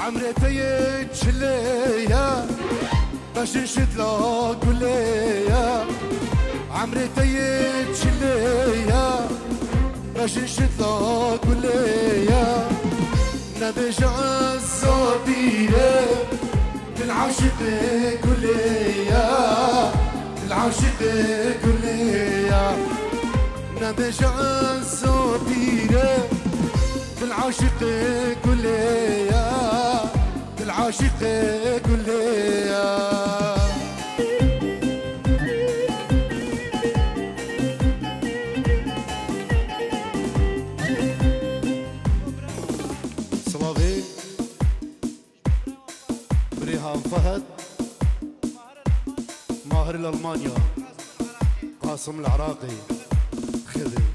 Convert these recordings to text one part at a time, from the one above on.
عمرتي تشليا باش نشد لك وليا عمرتي تشليا باش نشد لك وليا نبجع الصبيرة العاشق كليا العاشق كليا نبجع الصبيرة العاشق كليا العاشق كليا صلافي بريهام فهد ماهر الألمانيا قاسم العراقي خذي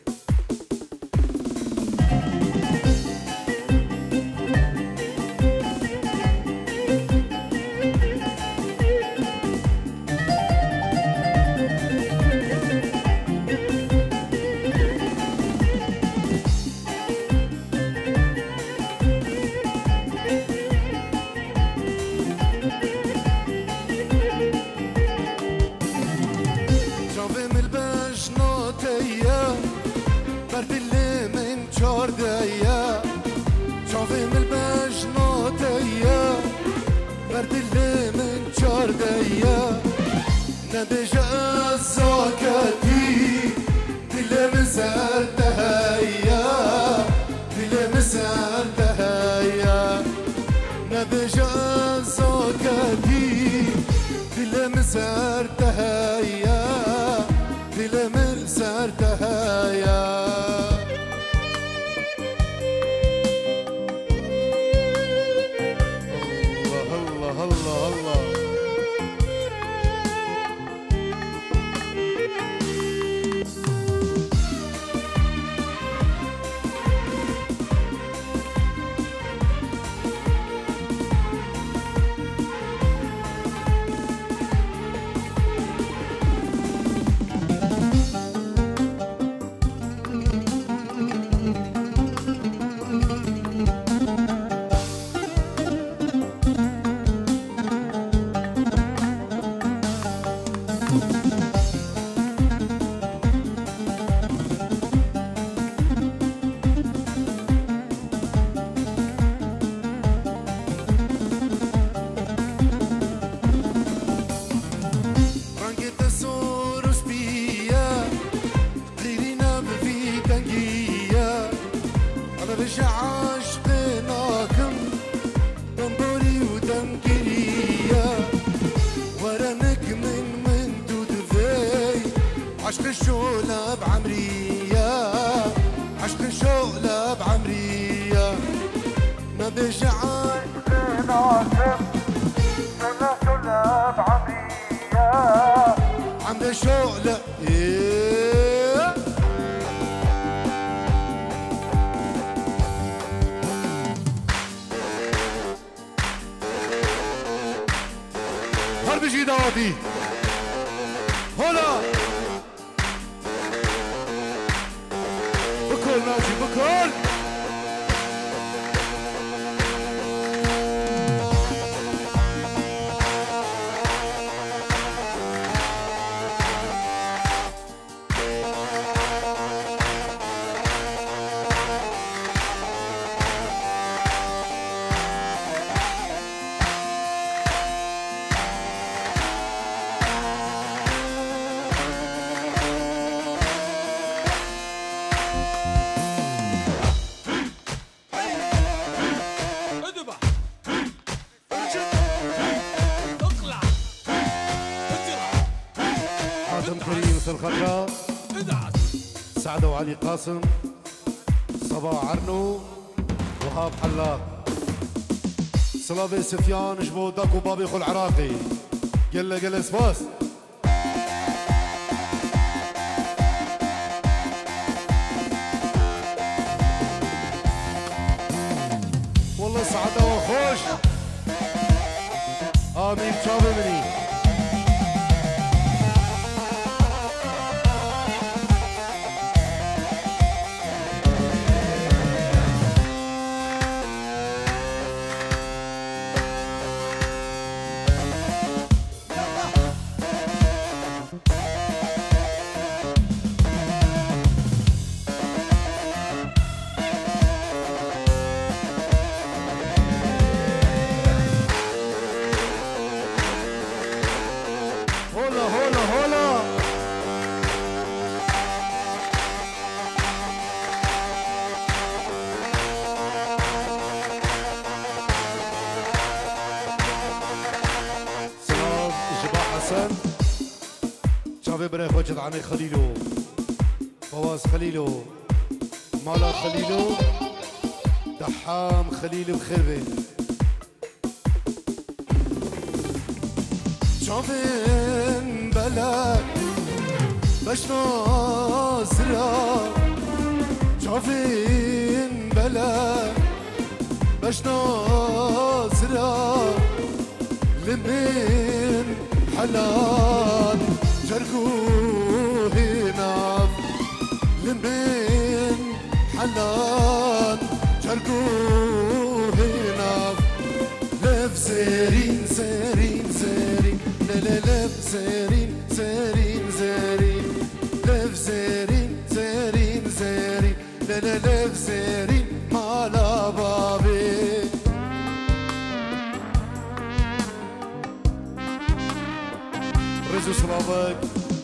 سعد وعلي قاسم صباح عرنو وهاب حلاق صلابي سفيان جبودك وبابي خو العراقي قل قل سباس والله سعادة وخوش آمين شابي مني صافي برا خوجت عني خليلو فواز خليلو مالا خليلو دحام خليل بخربي شوفين بلد باش ناصرة شوفين بلد باش ناصرة لمن حلال جرقوه ناف لمن حلال جرقوه ناف لف زرين زرين زرين لف زرين زرين زرين لف زرين زرين زرين لف زرين مالا بابي رزو صلابك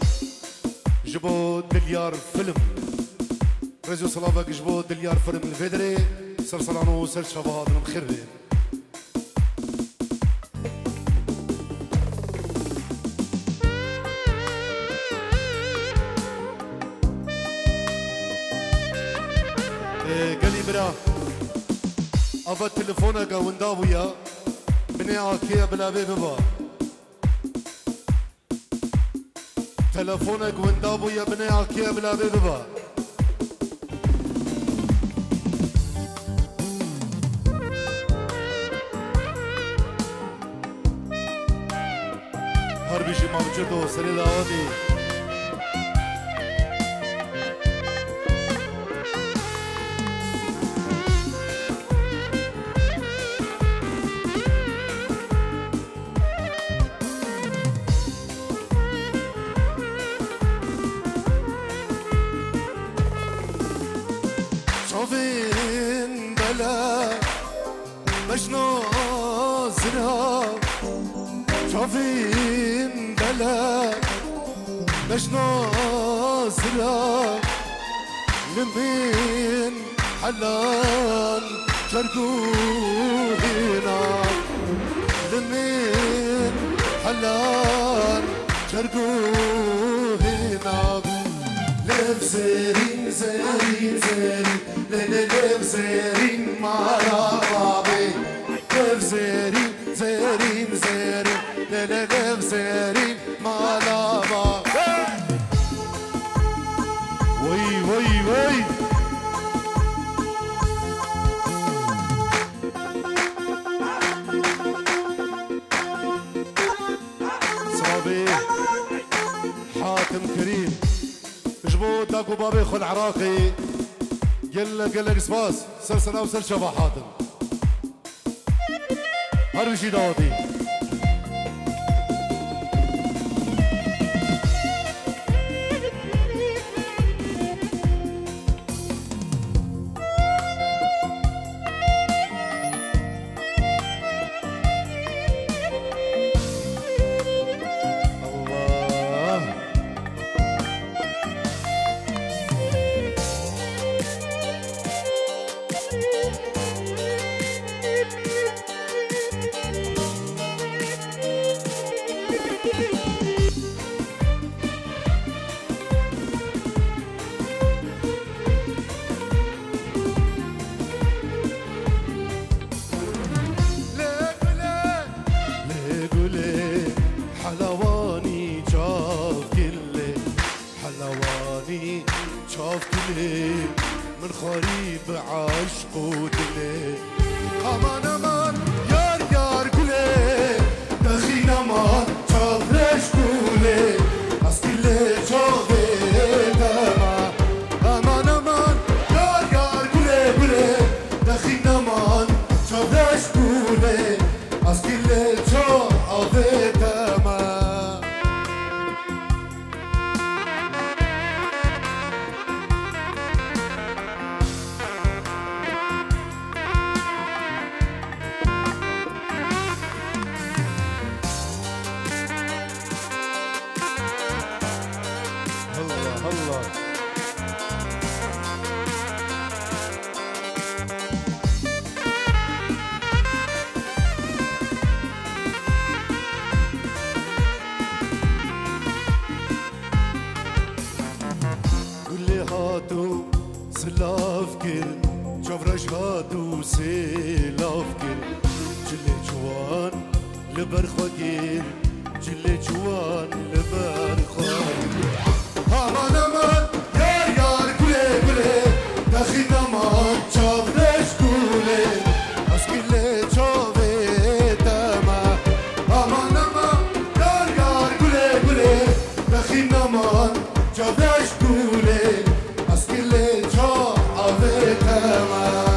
جبو دليار فيلم رزو صلابك جبو دليار فيلم الفيدري سرسلانو سر شبهات مخربي قالي برا افا تلفونك ونداويا بني عاكيا بلا بيبا تلفونك ونداويا بني عاكيا بلا بيبا هربي شي ما بجدو سري داودي شوفين بلا باش ناصرة شوفين بلا باش ناصرة لمن حلال جرقوهنا لمن حلال جرقوهنا لف زرين زرين زرين لف زرين مالا بابي لف زرين زرين زرين لف زرين مالا بابي وي وي وي صابي حاتم كريم جبو داكو بابي خل عراقي قال لك سباس سلسلة وسل شبا حاتم هربي شي داودي حلواني شاف كله حلواني شاف كله من خريب عشق ودله امان امان يار يار كله دخين امان شاف رش كله از كله شافه تمام امان امان يار يار كله كله دخين امان شاف رش كله از كله شافه لبر خاكين جل جوان لبر خاكين همان امان يار يار كله كله دخي نمان چاورش كله اسكيله چاوه تما همان امان يار يار كله كله دخي نمان چاورش كله اسكيله چاوه تما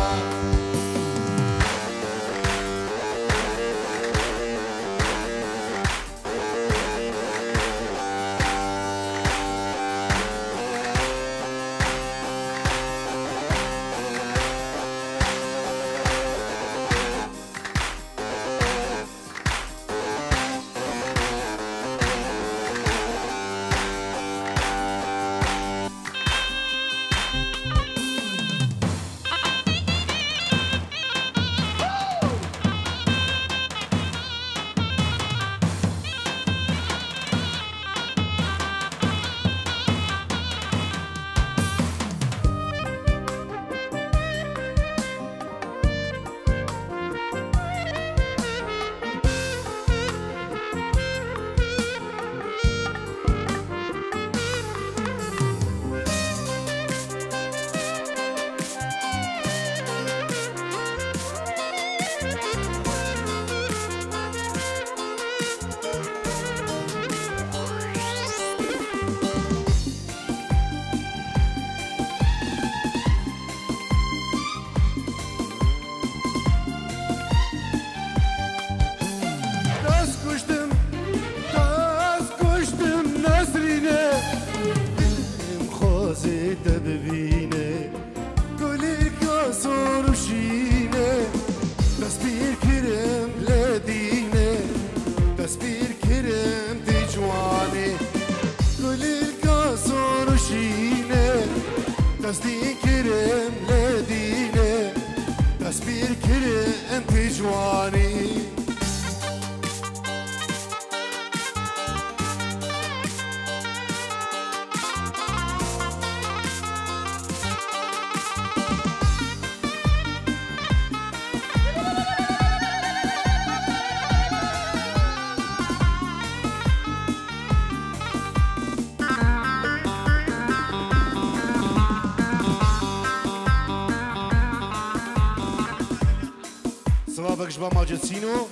سلامك جبا ماجد سينو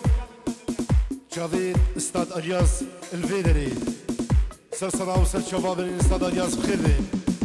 جاويد استاد الياس الفيدري سر صلاة وسر شباب استاد الياس بخير بين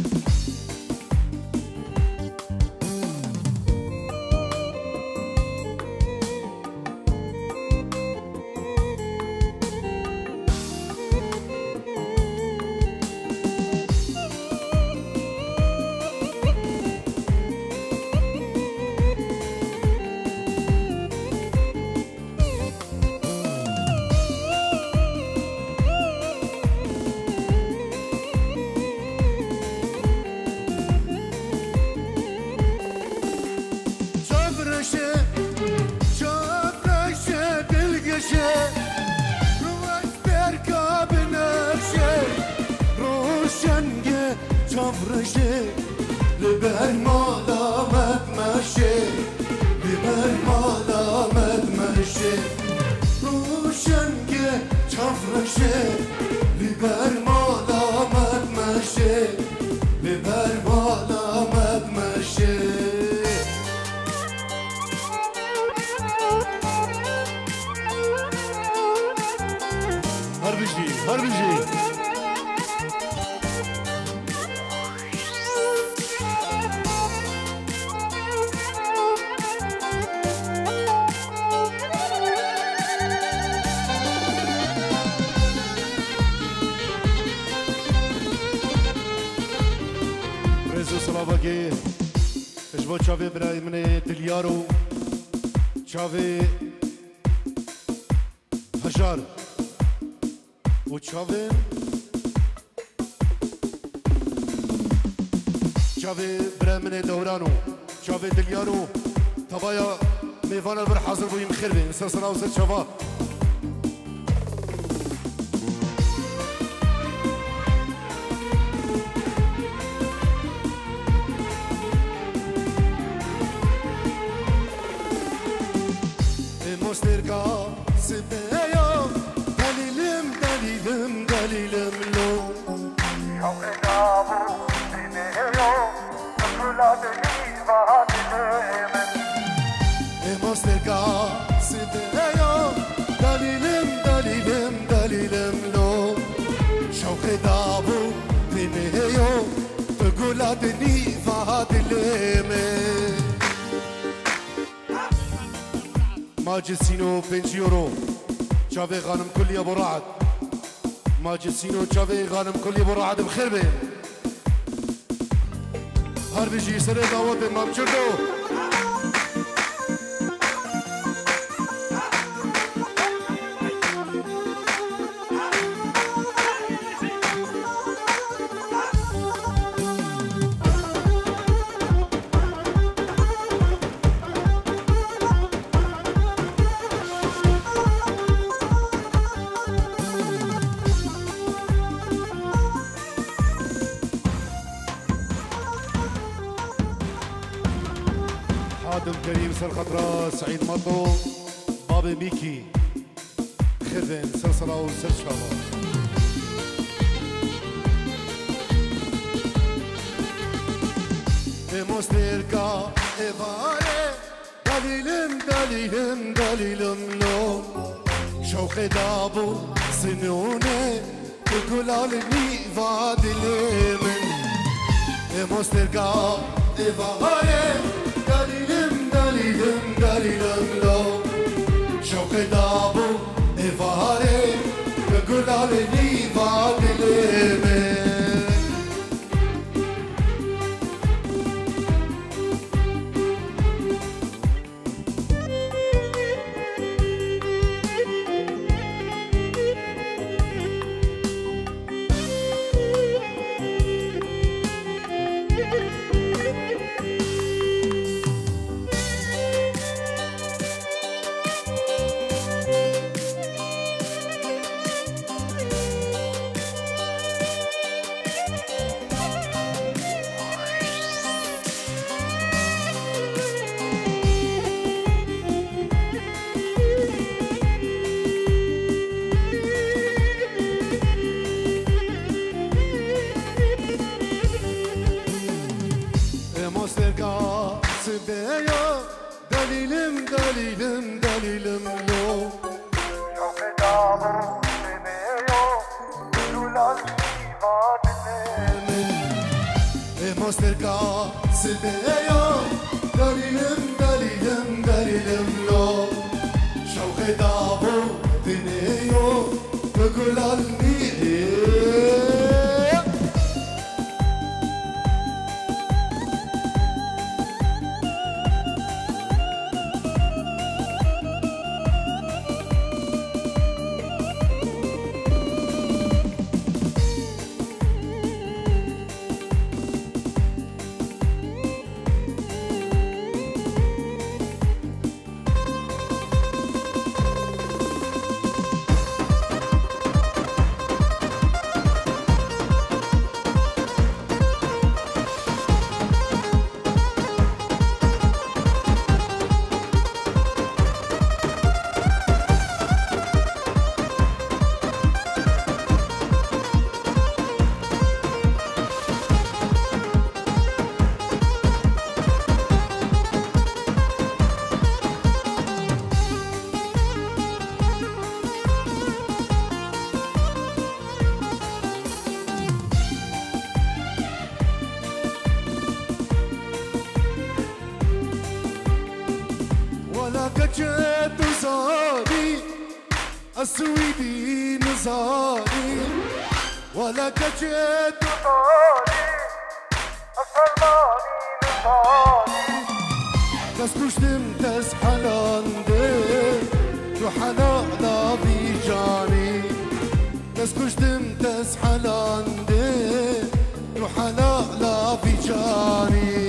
چاوی برای من دلیارو چاوی هجار و چاوی برای من دورانو چاوی دلیارو تبایا میوان البر حاضر بویم خیر بین سر سنا و سر چاوا مسترگا سبیا مسترقا سبايا دليلم دليلم دليلم لو شوق دابو بنيو تقول عدني فادلمي ماجد سينو 5 يورو شافي غانم كل ابو رعد ماجد سينو شافي غانم كل ابو رعد بخير بين هر بيجي سر دعوت امام چردو حادم كريم سر خضراء سعيد مطو بابي ميكي خربن سلسلة وسر شابا مستركا إبارة دليلم دليلم دليلم لو شوق دابو سنونة تقول علمي فادلمن مستركا إبارة دليلم دليلم دليلم لو شوق دابو إفاري تقول علمي فادلمن مسترقا سبايا دليلم دليلم دليلم لو شوق دابو سبايا دولال فادلمن مسترقا سبايا دليلم دليلم دليلم لو شوق دابو دنيو تقول علمي كجت وزاري السويدي نزاري ولا كجت وزاري السلماني نزاري تسكشتم تسحلاندي روحنا لا بيجاني تسكشتم تسحلاندي روحنا لا بيجاني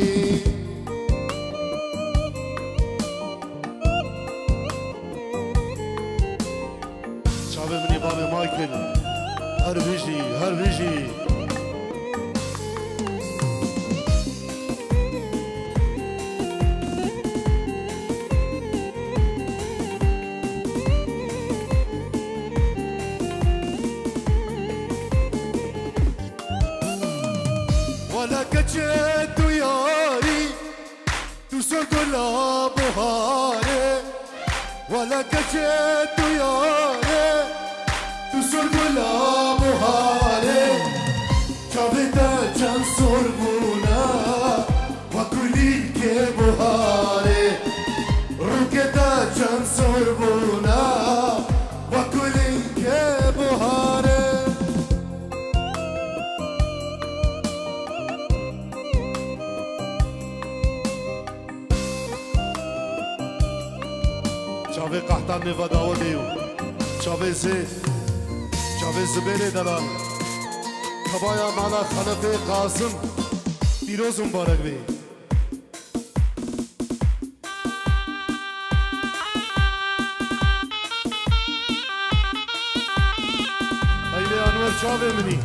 بابي مايكل هربيجي هربيجي ولا كجت ياري تو سرقلا بهاري ولا كجت ياره تسر بلا مهاره كابتا جان سربونا وكلي كبهاره ركتا جان سربونا وكلي كبهاره شافي قحطان نفدا وديو شافي زيت شافي زبيري دلال خبايا مالا خلفي قاسم پیروز مبارک بی ایلی انور شافي منی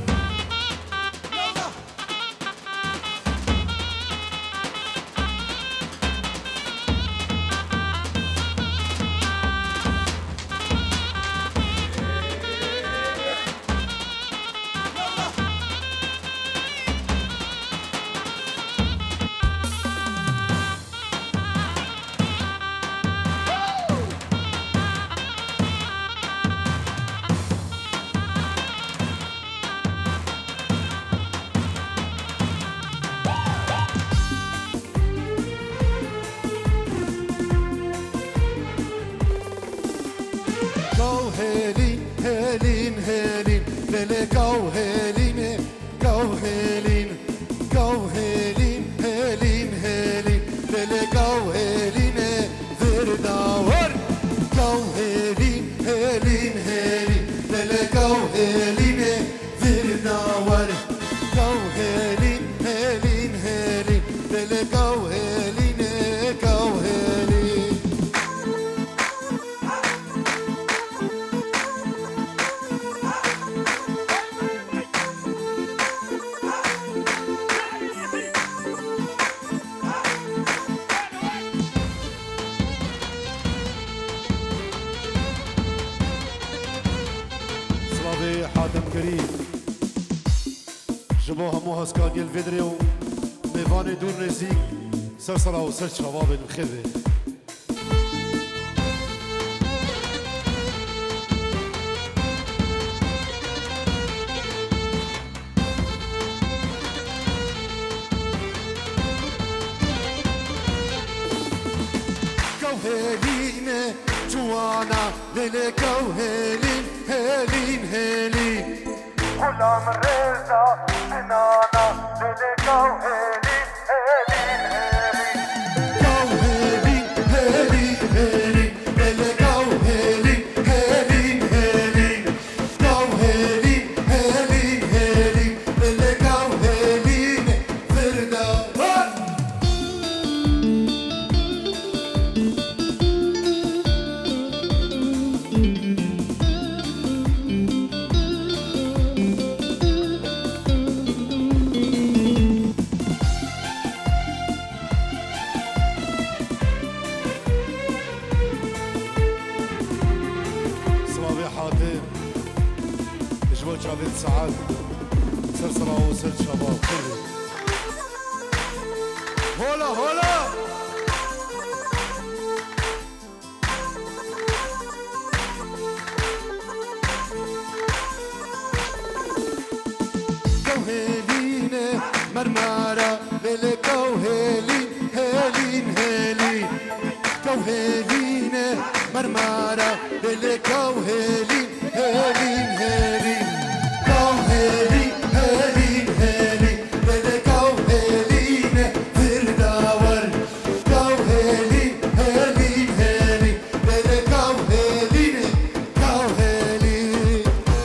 هيلين هيلين هيلين ليلي جو هيلين جو هيلين جو هيلين هيلين هيلين ليلي جو هيلين فرداور جو هيلين هيلين هيلين ليلي جو هيلين فرداور جو هيلين هيلين هيلين ليلي جو هيلين جو هيلين حاتم كريم جبو همو هسكاقي الفيدريو ميفاني دور نزيك سرسرة وسرش شباب الخذي كوهيلين جوانا ليلي كوهيلين هيلين هيلين غلام الرزا حنانا ليلي كوهيلين هيلين هيلين كوهيلين هيلين هيلين ليلي كوهيلين هيلين هيلين كوهيلين هيلين هيلين ليلي كوهيلين فرداور جابت سعد سرسرة وسر شباب كله هولا هولا كوهيلين مرمارة ليلي كوهيلين هيلين هيلين كوهيلين مرمارة ليلي كوهيلين هيلين هيلين كوهيلين هيلين هيلين ليلي كوهيلين فرداور كوهيلين هيلين هيلين ليلي كوهيلين كوهيلين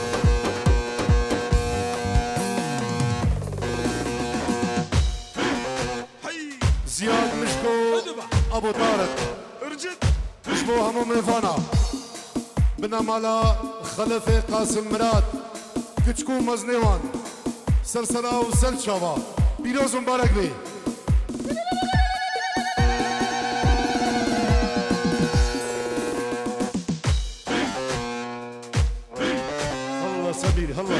زياد مشكو ابو طارق ارجد مشبو همو ميفانا بنامالا خلفي قاسم مراد كچكو مزنيوان سرسرا وسل شوا پیروز مبارک بي الله سبيل الله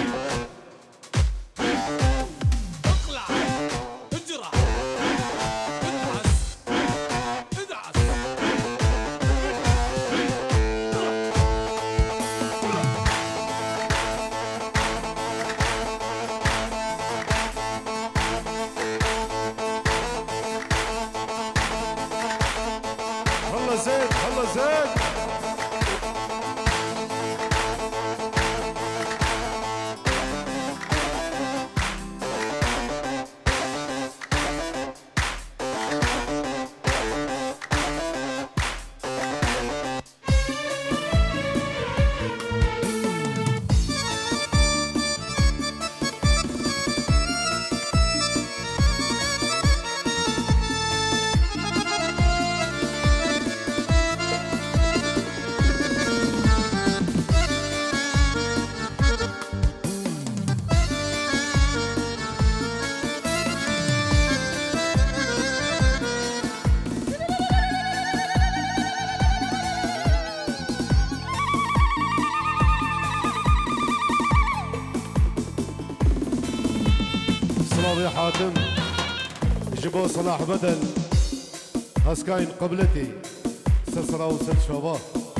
اقلع اجرح ادعس ادعس يلا زين صلابي حاتم جبو صلاح بدل هسكاين قبلتي سلسلة وسل شباب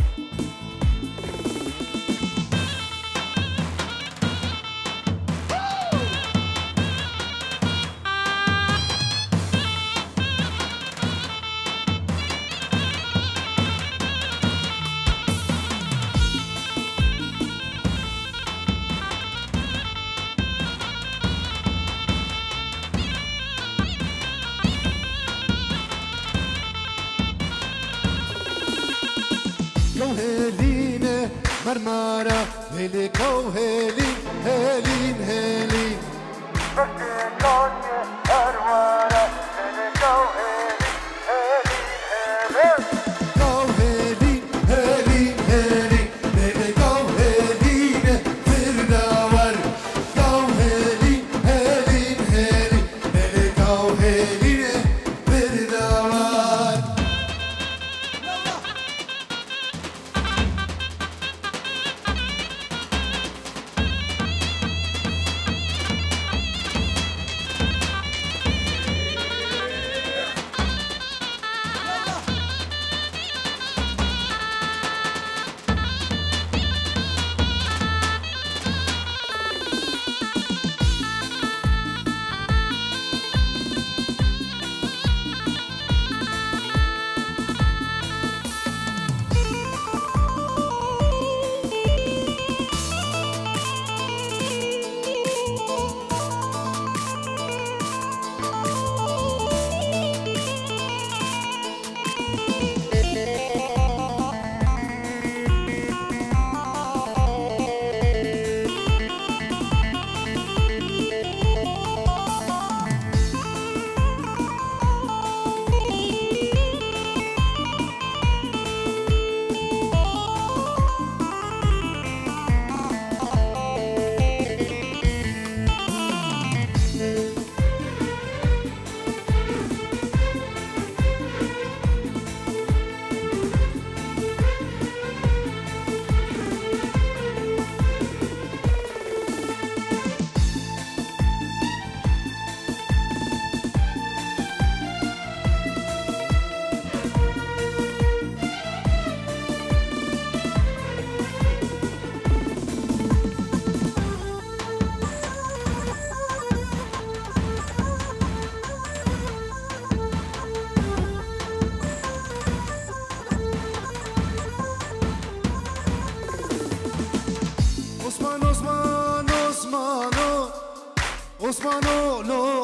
هيلين مرمارة هيلي كو هيلين هيلين هيلين Osmano, no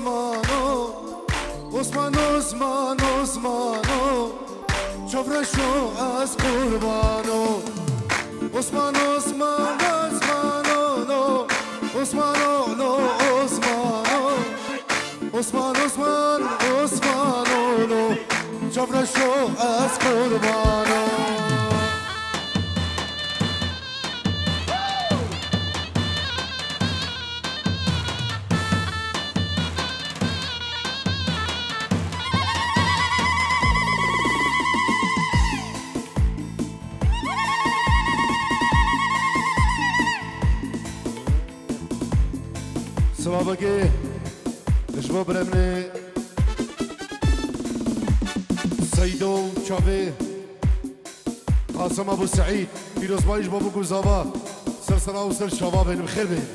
Osmano, Osmano, Osmano, Osmano, Chovresho as Kurbano, Osmano, Osmano, Osmano, no, Osmano, no Osmano, Osmano, Osmano, Osmano, no, Chovresho as Kurbano. سبابكي شباب رمني سيدو شافي قاسم ابو سعيد فيروز بايش بابو قوزابا سلسلة وسل شباب بخير بين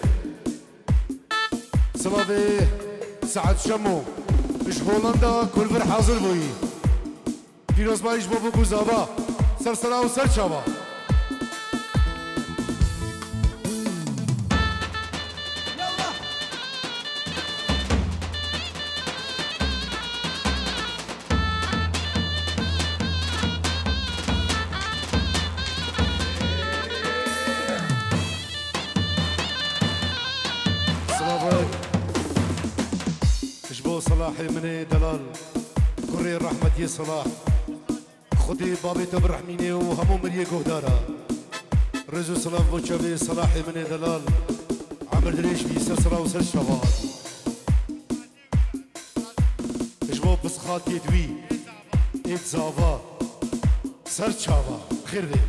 سبابي سعد شمو مش هولندا كل فر حاضر بوي پیروز بایش بابو گوزابا سر سرا و سر چاوا صلاحي من دلال كري الرحمة يا صلاح خدي بابي تبرحميني وهمو مريه قهدارا رزو صلاح بوشابي صلاحي من دلال عمر دريش بي سلسلة وسل شباب اجبو بسخات يدوي ايد زافا سر شابا خير بي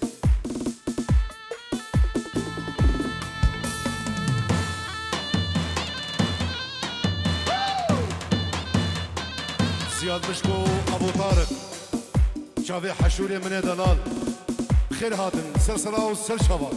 زياد مشكو ابو طارق شافي حشوري من دلال خير هاتن سلسلة وسل شباب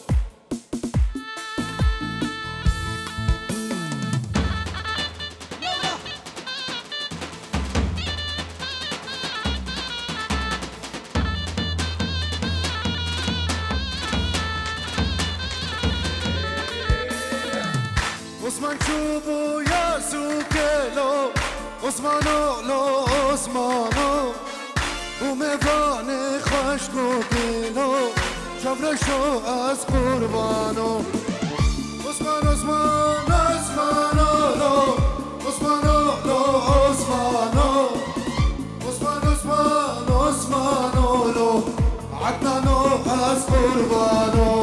عثمان شوفو يا سوكلو عثمانو لو عثمانو ومفاني خشكو كيلو شفرشو از قربانو عثمان عثمان عثمانو لو عثمانو لو عثمانو عثمان عثمان عثمانو لو عدنانو از قربانو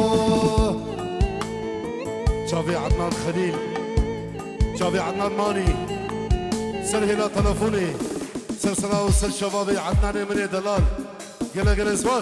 شافي عدنان خليل شافي عدنان ماني سر هلا تلفوني سلسلة وسل شبابي عدناني من دلال قلا قلا اسواس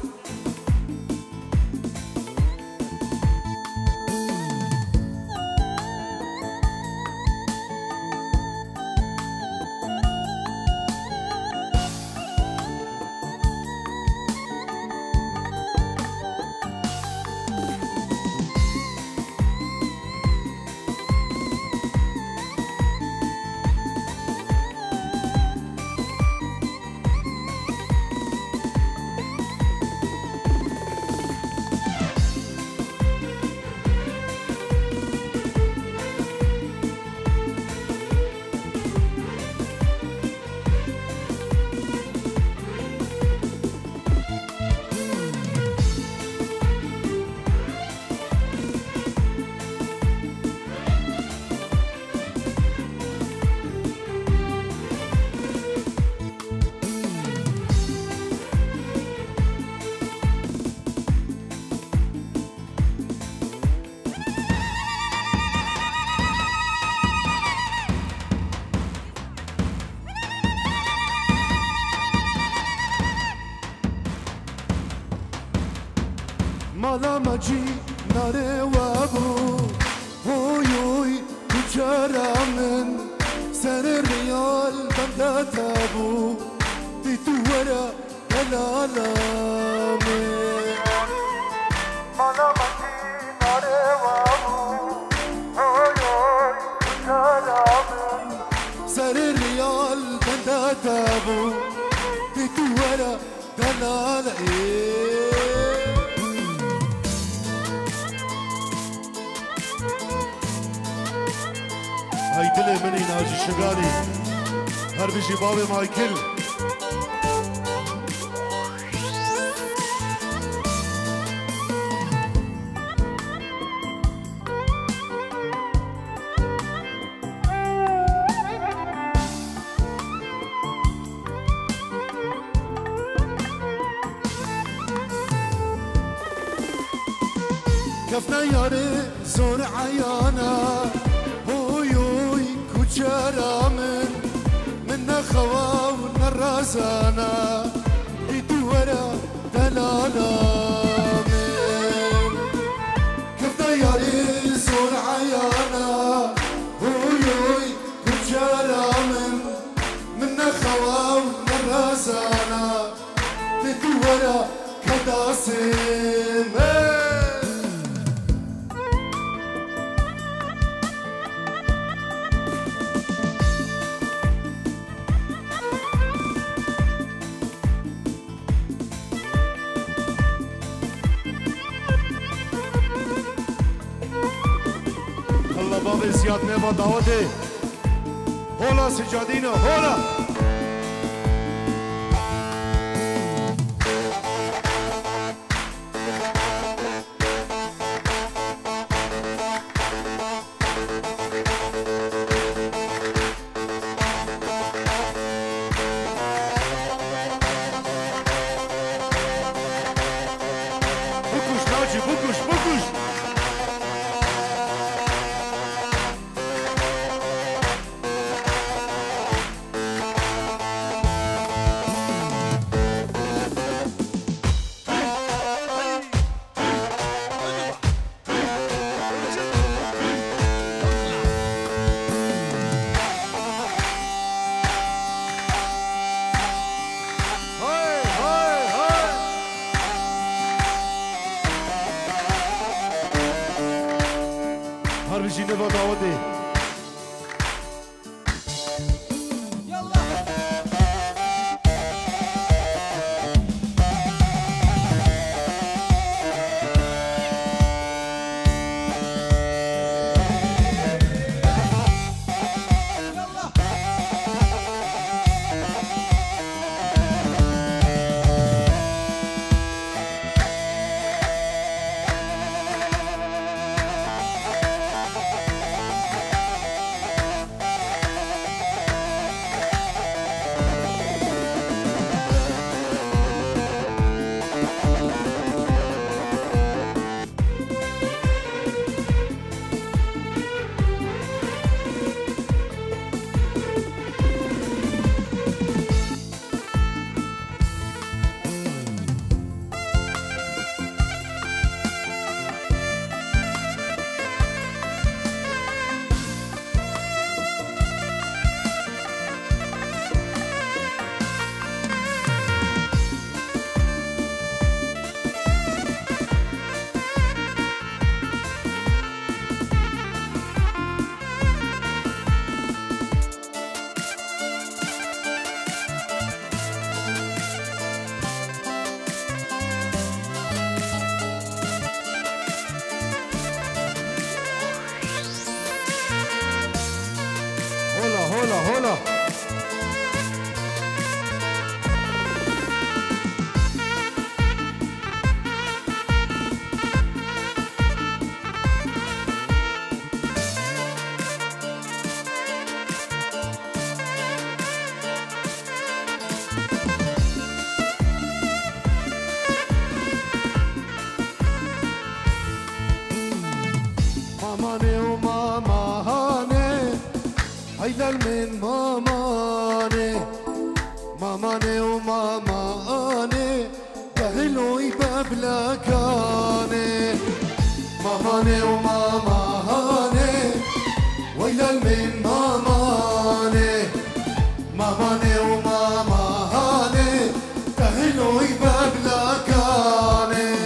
مالا مجی ناره وابو هوی بجرامن سر ریال بنده تابو دی تو ورا دلالامن مالا مجی ناره وابو هوی بجرامن سر ریال بنده تابو دی تو ورا دلالامن هاي دلي مني ناجي شغالي هر بيجي بابي مايكل كفنا ياري زور عيانا جرامن من خوا ونرازانا يدورا دلالا من كفنا ياري زور عيانا هوي جرامن من خوا ونرازانا يدورا كداسم سال زیاد نوا داوده هولا سجادینه هولا هربجي نبا داودي هولا ماماني وماماني هيدا من ماماني ماماني وماماني دهلو يباب لكاني ماماني وماماني ويلا من ماماني ماماني وماماني دهلو يباب لكاني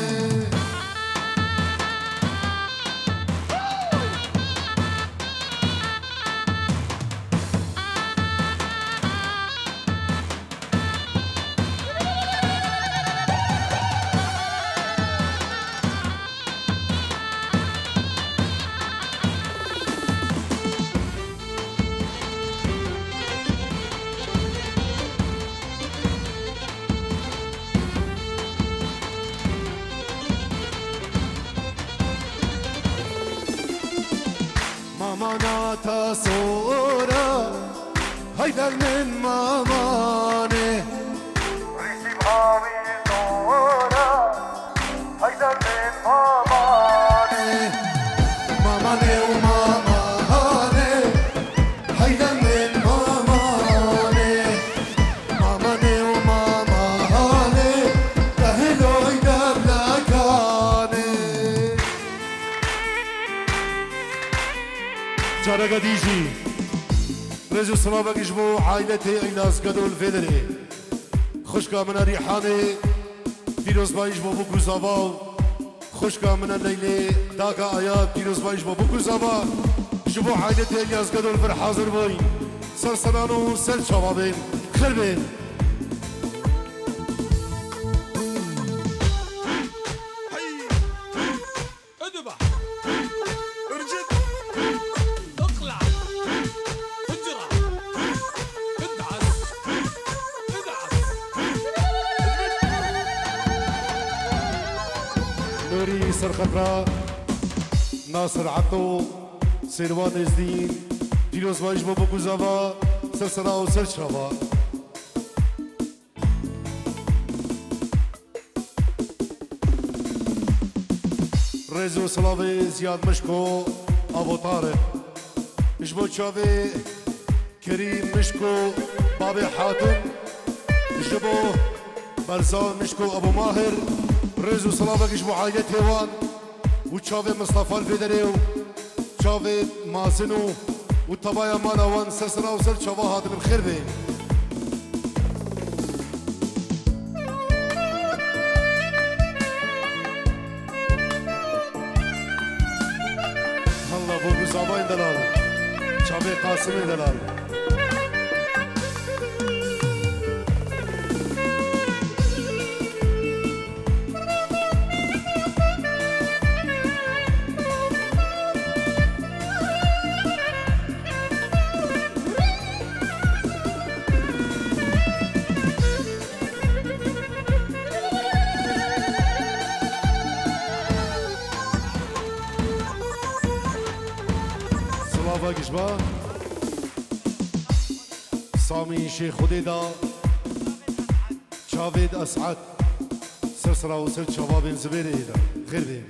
مامانا صورة هيدا من ماماني ريسي بهامي صورة هيدا من ماماني ماماني وماماني هيدا من ماماني ماماني وماماني دهلو يداب لكاني جارة ديجي رجو صلابك يجبو عائلتي ايلاس قدول فيدري خوشكا من ريحاني فيروز با يجبو بوكو زاواو خوشكا من الليلي داكا آيات فيروز با يجبو بوكو زاوا جبو عائلتي ايلاس قدول فر حاضر بوين سر سنانو سر شوابين خير بين خيري سر خطرة ناصر عطو سيروان ازدين دينوز بايش بابو كوزافا سر سرا وسر شافا رزو سلاوي زياد مشكو ابو طارق جبو تشافي كريم مشكو بابي حاتم جبو برزان مشكو ابو ماهر رزو سلاوي جبو عائلة هيوان وتشافي مصطفى الفيدريو تشافي ماسنو والطبايا مالاوان سسرا وسر شافا هذا من خربي الله بوكو زاباين دلال شافي قاسمي دلال گشبا سامي شيخ خديدا شافيد اسعد سرسرا وسر شباب زبيري غير بي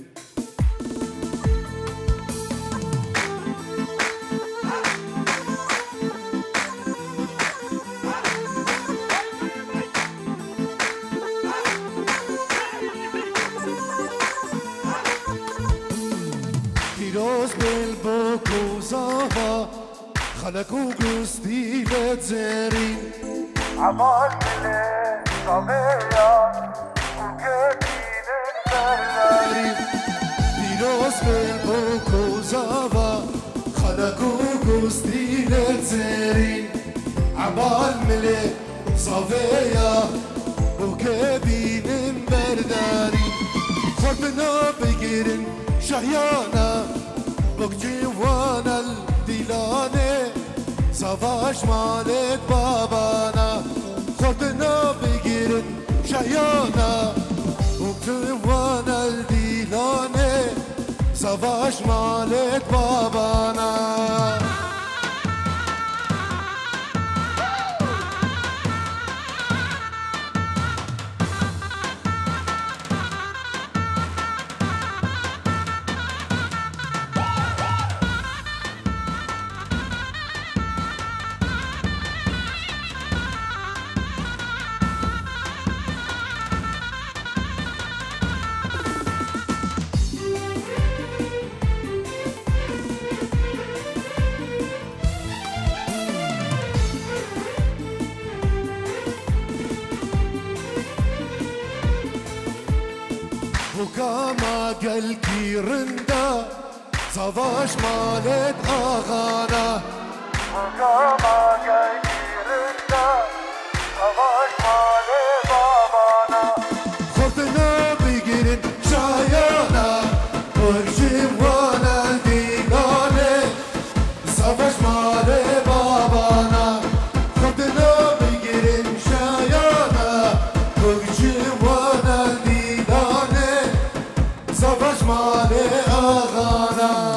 خلقو قصدي بتزاري عبال ملي طبيعة وقتين البراري ديروس بالبوكو زافا خلقو قصدي بتزاري عبال ملي صافية وكبين برداري خربنا بقيرن شهيانا بقجي وانا الديلاني سافاش مالت بابانا خدنا بگیرن شیانا وقتوانا الديلاني سافاش مالت بابانا وكما قال كيرندا صفاش مالت اغانا وكما قال كيرندا صفاش مالت بابانا خرطنا بقيرن شايانا ورجيم وانا الديناني صفاش مالت بابانا خرطنا بقيرن شايانا ورجيم وانا الديناني صفاش مالت اغانا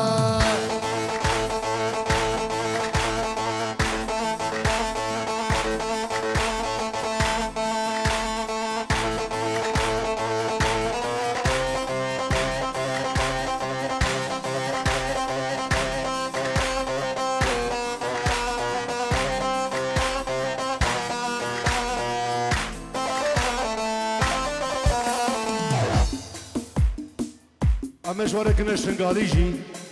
اما جواره کنه شنگالی جی